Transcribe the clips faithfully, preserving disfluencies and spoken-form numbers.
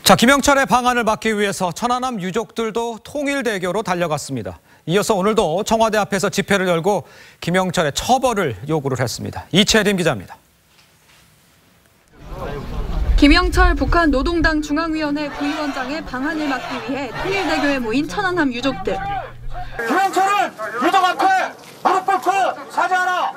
자, 김영철의 방안을 막기 위해서 천안함 유족들도 통일대교로 달려갔습니다. 이어서 오늘도 청와대 앞에서 집회를 열고 김영철의 처벌을 요구를 했습니다. 이채림 기자입니다. 김영철 북한 노동당 중앙위원회 부위원장의 방안을 막기 위해 통일대교에 모인 천안함 유족들. 김영철은 유족 앞에 무릎 꿇고 사죄하라!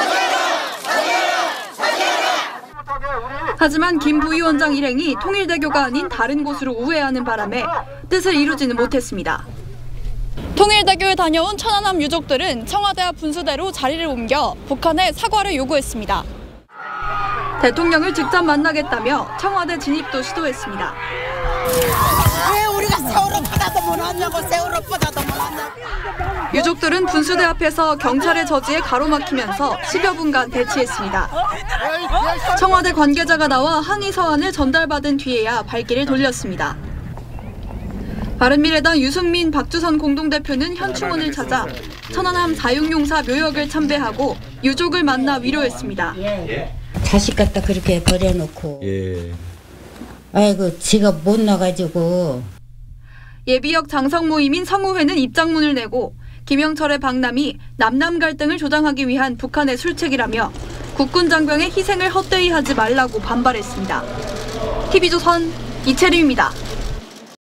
하지만 김 부위원장 일행이 통일대교가 아닌 다른 곳으로 우회하는 바람에 뜻을 이루지는 못했습니다. 통일대교에 다녀온 천안함 유족들은 청와대 앞 분수대로 자리를 옮겨 북한에 사과를 요구했습니다. 대통령을 직접 만나겠다며 청와대 진입도 시도했습니다. 왜 우리가 세월호보다도 못 왔냐고, 세월호보다도 못 왔냐고. 유족들은 분수대 앞에서 경찰의 저지에 가로막히면서 십여 분간 대치했습니다. 청와대 관계자가 나와 항의 서한을 전달받은 뒤에야 발길을 돌렸습니다. 바른미래당 유승민, 박주선 공동대표는 현충원을 찾아 천안함 사육용사 묘역을 참배하고 유족을 만나 위로했습니다. 자식 갖다 그렇게 버려놓고 예. 아이고 지가 못 나가지고. 예비역 장성 모임인 성우회는 입장문을 내고 김영철의 방남이 남남 갈등을 조장하기 위한 북한의 술책이라며 국군 장병의 희생을 헛되이 하지 말라고 반발했습니다. 티비조선 이채림입니다.